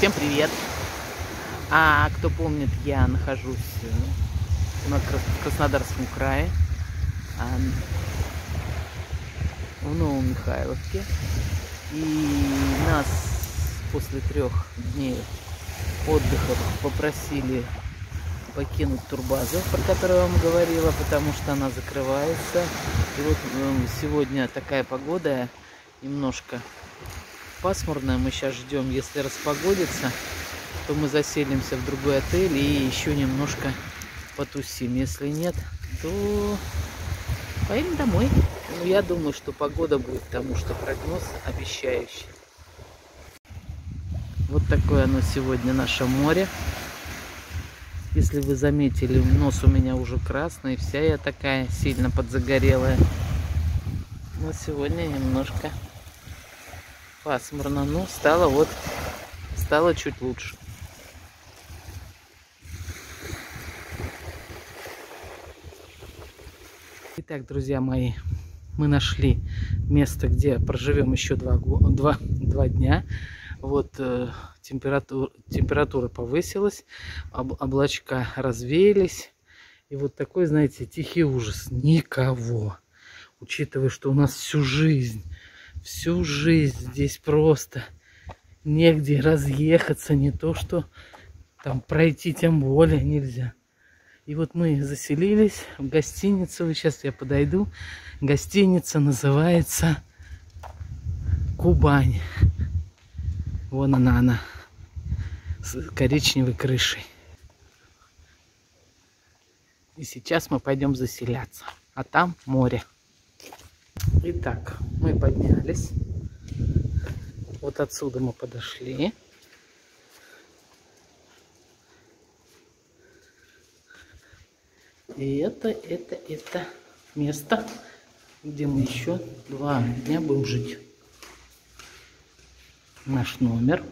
Всем привет! Кто помнит, я нахожусь в Краснодарском крае, в Новом Михайловке. И нас после 3 дней отдыха попросили покинуть турбазу, про которую я вам говорила, потому что она закрывается. И вот сегодня такая погода, немножко пасмурная. Мы сейчас ждем, если распогодится, то мы заселимся в другой отель и еще немножко потусим. Если нет, то поедем домой. Но я думаю, что погода будет, потому что прогноз обещающий. Вот такое оно сегодня, наше море. Если вы заметили, нос у меня уже красный, вся я такая сильно подзагорелая. Но сегодня немножко пасмурно, но стало чуть лучше. Итак, друзья мои, мы нашли место, где проживем еще 2 дня. Вот температура повысилась, облачка развеялись. И вот такой, знаете, тихий ужас. Никого. Учитывая, что у нас всю жизнь здесь просто негде разъехаться, не то что там пройти, тем более нельзя. И вот мы заселились в гостиницу. Сейчас я подойду. Гостиница называется Кубань. Вон она с коричневой крышей. И сейчас мы пойдем заселяться. А там море. Итак, мы поднялись. Вот отсюда мы подошли. И это место, где мы еще 2 дня будем жить. Наш номер.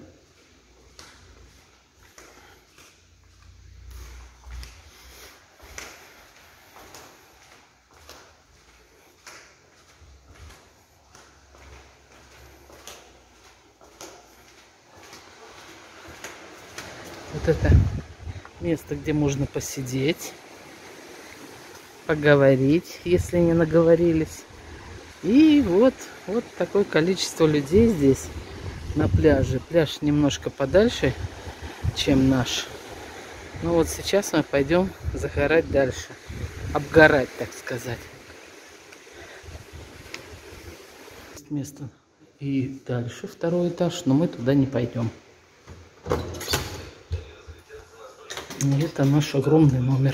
Вот это место, где можно посидеть, поговорить, если не наговорились. И вот такое количество людей здесь на пляже. Пляж немножко подальше, чем наш. Ну вот сейчас мы пойдем загорать дальше. Обгорать, так сказать. Место и дальше 2-й этаж, но мы туда не пойдем. И это наш огромный номер.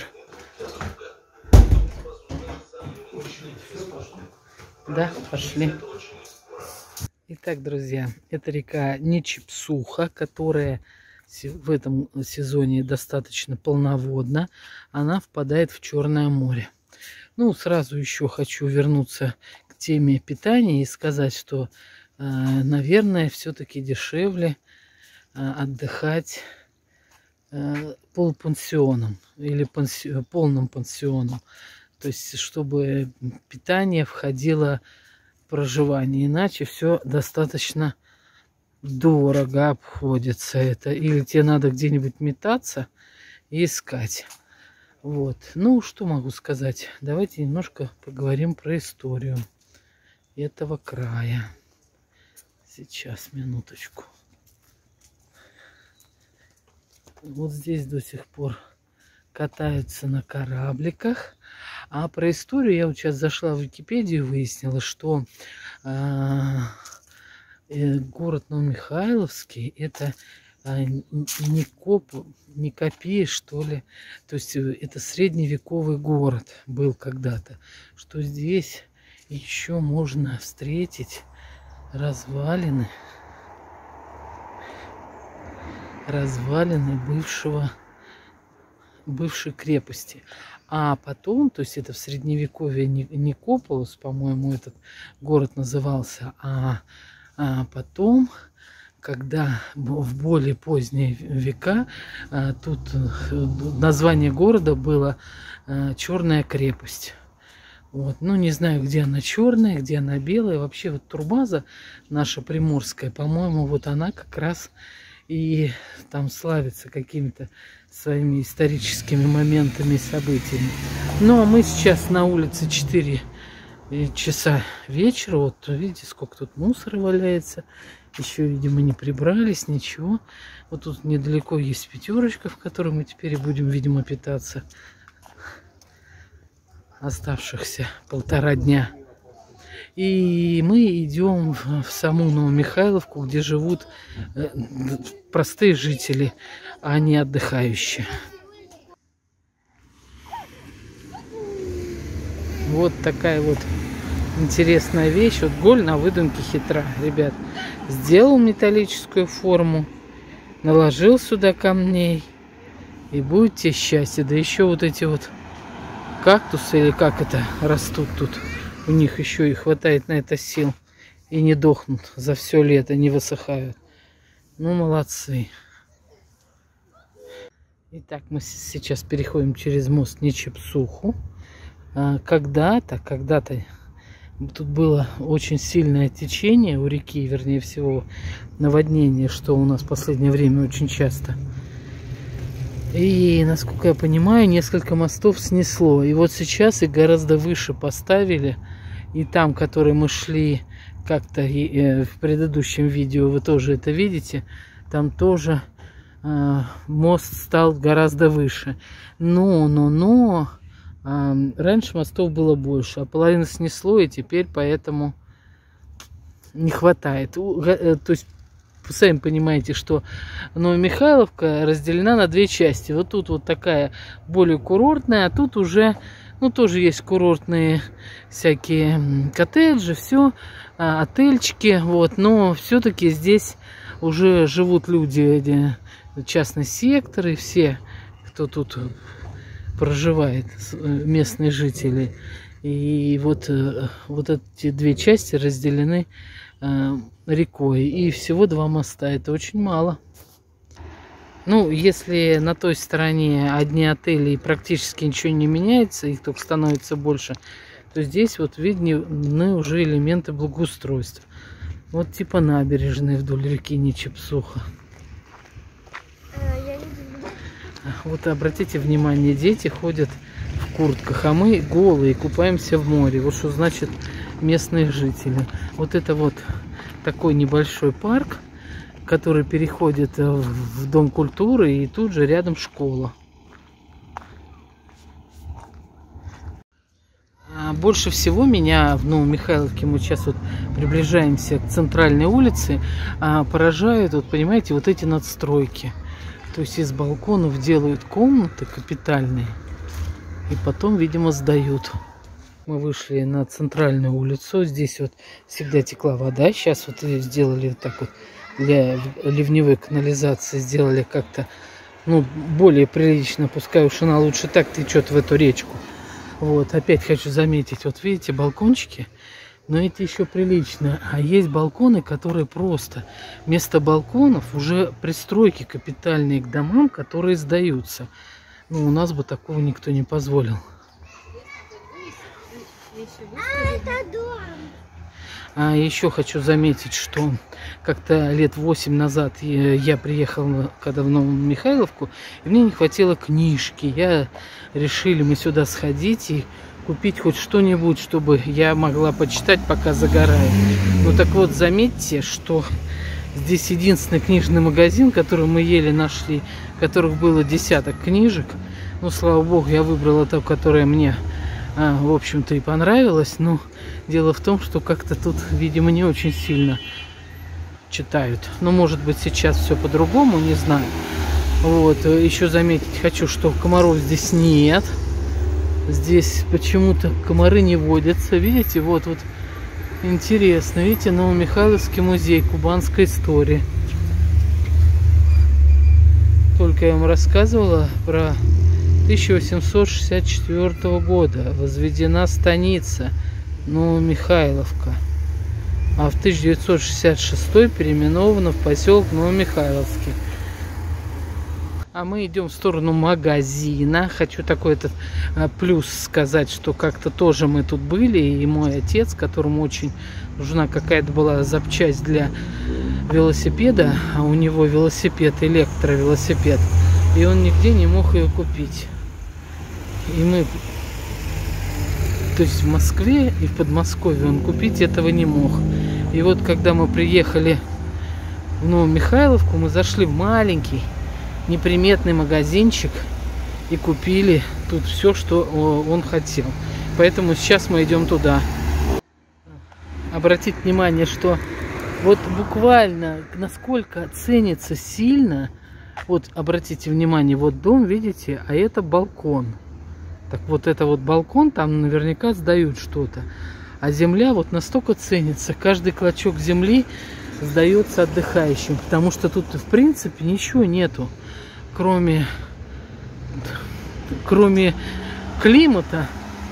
Да, пошли. Итак, друзья, это река Нечепсуха, которая в этом сезоне достаточно полноводна. Она впадает в Черное море. Ну, сразу еще хочу вернуться к теме питания и сказать, что, наверное, все-таки дешевле отдыхать полупансионом или полным пансионом. То есть, чтобы питание входило в проживание. Иначе все достаточно дорого обходится это. Или тебе надо где-нибудь метаться и искать. Вот. Ну, что могу сказать? Давайте немножко поговорим про историю этого края. Сейчас, минуточку. Вот здесь до сих пор катаются на корабликах. А про историю я вот сейчас зашла в Википедию и выяснила, что город Новомихайловский это Никопия, что ли. То есть это средневековый город был когда-то. Что здесь еще можно встретить развалины бывшей крепости. А потом, то есть это в средневековье Никополос, по-моему, этот город назывался, а потом, когда в более поздние века, тут название города было Черная крепость. Вот. Ну, не знаю, где она черная, где она белая. Вообще, вот турбаза наша приморская, по-моему, вот она как раз и там славится какими-то своими историческими моментами и событиями. Ну, а мы сейчас на улице 4 часа вечера. Вот видите, сколько тут мусора валяется. Еще, видимо, не прибрались, ничего. Вот тут недалеко есть пятерочка, в которой мы теперь будем, видимо, питаться оставшихся 1,5 дня. И мы идем в саму Новомихайловку, где живут простые жители, а не отдыхающие. Вот такая вот интересная вещь. Вот голь на выдумке хитра, ребят. Сделал металлическую форму, наложил сюда камней, и будет тебе счастье. Да еще вот эти вот кактусы, или как это, растут тут. У них еще и хватает на это сил. И не дохнут за все лето, не высыхают. Ну, молодцы. Итак, мы сейчас переходим через мост Нечепсуху. Когда-то тут было очень сильное течение у реки, вернее всего наводнение, что у нас в последнее время очень часто. И, насколько я понимаю, несколько мостов снесло. И вот сейчас их гораздо выше поставили. И там, которые мы шли как-то в предыдущем видео, вы тоже это видите, там тоже мост стал гораздо выше. Но раньше мостов было больше, а половину снесло, и теперь поэтому не хватает. То есть, вы сами понимаете, что Новомихайловка разделена на 2 части. Вот тут вот такая более курортная, а тут уже, ну, тоже есть курортные всякие коттеджи, все, отельчики, вот. Но все-таки здесь уже живут люди, частный сектор, и все, кто тут проживает, местные жители. И вот эти 2 части разделены рекой. И всего 2 моста. Это очень мало. Ну, если на той стороне одни отели и практически ничего не меняется, их только становится больше, то здесь вот видны уже элементы благоустройства. Вот типа набережной вдоль реки Нечепсуха. Вот обратите внимание, дети ходят в куртках, а мы голые, купаемся в море. Вот что значит местные жители. Вот это вот такой небольшой парк, который переходит в Дом культуры, и тут же рядом школа. Больше всего меня в Новомихайловке, мы сейчас вот приближаемся к центральной улице, поражают, вот понимаете, вот эти надстройки. То есть из балконов делают комнаты капитальные и потом, видимо, сдают. Мы вышли на центральную улицу. Здесь вот всегда текла вода. Сейчас вот ее сделали вот так вот для ливневой канализации. Сделали как-то, ну, более прилично. Пускай уж она лучше так течет в эту речку. Вот, опять хочу заметить. Вот видите, балкончики. Но эти еще прилично. А есть балконы, которые просто вместо балконов уже пристройки капитальные к домам, которые сдаются. Ну, у нас бы такого никто не позволил. Это дом. А еще хочу заметить, что как-то лет 8 назад я приехал когда в Новомихайловку, и мне не хватило книжки. Решили мы сюда сходить и купить хоть что-нибудь, чтобы я могла почитать, пока загораю. Ну так вот, заметьте, что здесь единственный книжный магазин, который мы еле нашли, в которых было десяток книжек. Ну, слава богу, я выбрала ту, которая мне, в общем-то, и понравилась. Но дело в том, что как-то тут, видимо, не очень сильно читают. Но, может быть, сейчас все по-другому, не знаю. Вот, еще заметить хочу, что комаров здесь нет. Здесь почему-то комары не водятся. Видите, вот интересно. Видите, Новомихайловский музей кубанской истории. Только я вам рассказывала про 1864 года. Возведена станица Новомихайловка. А в 1966 переименована в поселок Новомихайловский. А мы идем в сторону магазина. Хочу такой этот плюс сказать, что как-то тоже мы тут были. И мой отец, которому очень нужна какая-то была запчасть для велосипеда, а у него велосипед, электровелосипед, и он нигде не мог ее купить. И мы, то есть в Москве и в Подмосковье он купить этого не мог. И вот когда мы приехали в Новую Михайловку, мы зашли в маленький неприметный магазинчик и купили тут все, что он хотел. Поэтому сейчас мы идем туда. Обратите внимание, что вот буквально насколько ценится сильно. Вот обратите внимание, вот дом, видите, а это балкон. Так вот это вот балкон, там наверняка сдают что-то. А земля вот настолько ценится. Каждый клочок земли сдается отдыхающим. Потому что тут в принципе ничего нету. Кроме климата.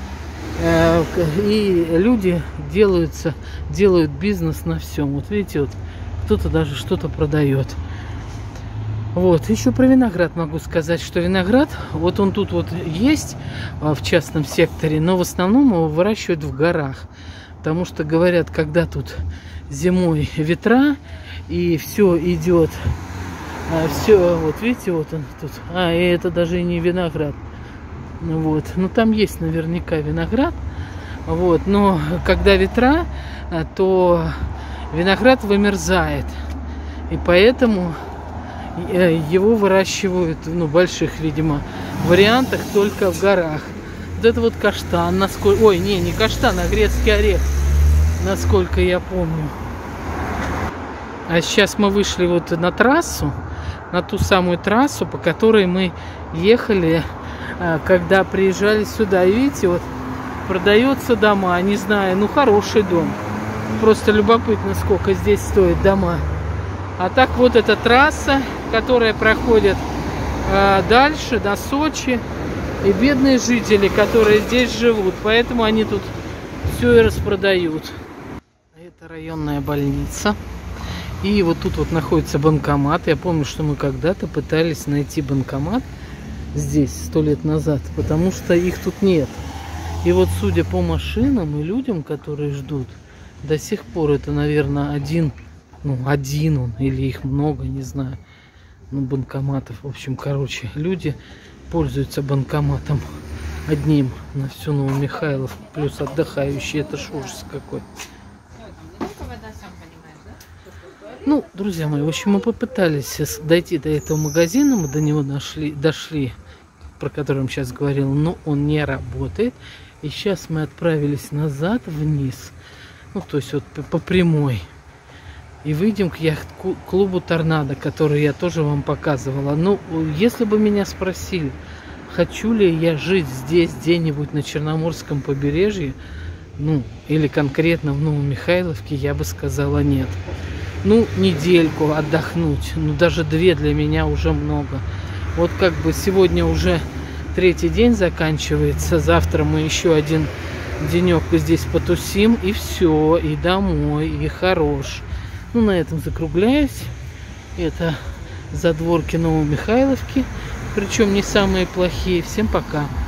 И люди делают бизнес на всем. Вот видите, вот кто-то даже что-то продает. Вот, еще про виноград могу сказать, что виноград, вот он тут вот есть в частном секторе, но в основном его выращивают в горах. Потому что говорят, когда тут зимой ветра и все идет, все, вот видите, вот он тут, и это даже и не виноград. Вот, ну там есть наверняка виноград, вот, но когда ветра, то виноград вымерзает. И поэтому его выращивают, ну, в больших, видимо, вариантах только в горах. Вот это вот каштан, насколько... Ой, не каштан, а грецкий орех, насколько я помню. А сейчас мы вышли вот на трассу, на ту самую трассу, по которой мы ехали, когда приезжали сюда. И видите, вот продается дома, не знаю, ну, хороший дом. Просто любопытно, сколько здесь стоят дома. А так вот эта трасса, которая проходит дальше, до Сочи. И бедные жители, которые здесь живут. Поэтому они тут все и распродают. Это районная больница. И вот тут вот находится банкомат. Я помню, что мы когда-то пытались найти банкомат здесь 100 лет назад. Потому что их тут нет. И вот судя по машинам и людям, которые ждут, до сих пор это, наверное, один он, или их много, не знаю. Ну, банкоматов. В общем, короче, люди пользуются банкоматом одним на всю Новую Михайловку. Плюс отдыхающие. Это ж ужас какой. Ну, друзья мои, в общем, мы попытались дойти до этого магазина. Мы до него дошли, про который я сейчас говорил, но он не работает. И сейчас мы отправились назад вниз. Ну, то есть вот по прямой. И выйдем к яхт-клубу «Торнадо», который я тоже вам показывала. Ну, если бы меня спросили, хочу ли я жить здесь, где-нибудь на Черноморском побережье, ну, или конкретно в Новомихайловке, я бы сказала нет. Ну, недельку отдохнуть, ну, даже 2 для меня уже много. Вот как бы сегодня уже 3-й день заканчивается, завтра мы еще один денек здесь потусим, и все, и домой, и хорош. Ну, на этом закругляюсь. Это задворки Новомихайловки. Причем не самые плохие. Всем пока.